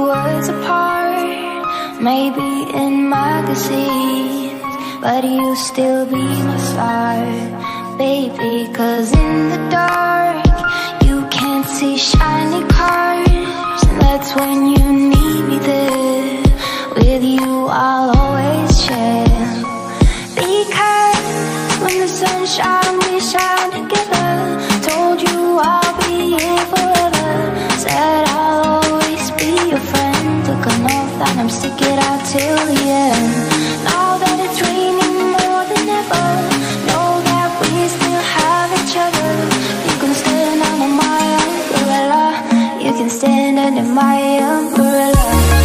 words apart, maybe in magazines, but you still be my star, baby. 'Cause in the dark, you can't see shiny cars, and that's when you need me there. With you I'll always share, because when the sun shines, we shine together. Told you I'll be here forever, said I'll always be your friend. Took an oath that I'm stick it out till the end. Now that it's raining more than ever, know that we still have each other. You can stand under my umbrella, you can stand under my umbrella.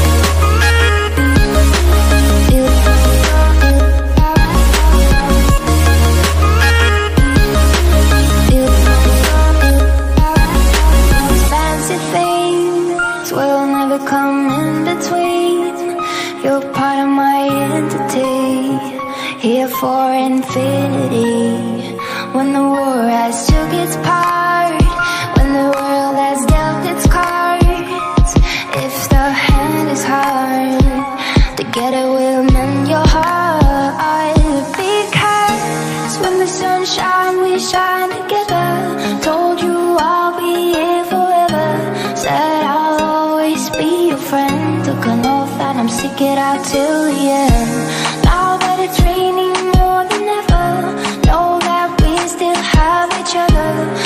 Come in between, you're part of my entity, here for infinity. When the war has took its part, when the world has dealt its cards, if the hand is hard, together we'll mend your heart. Because when the sun shines, we shine together. Told you I'll be here forever, said I'll always be your friend. Took an oath that I'm stick it out till the end. Now that it's raining more than ever, know that we still have each other.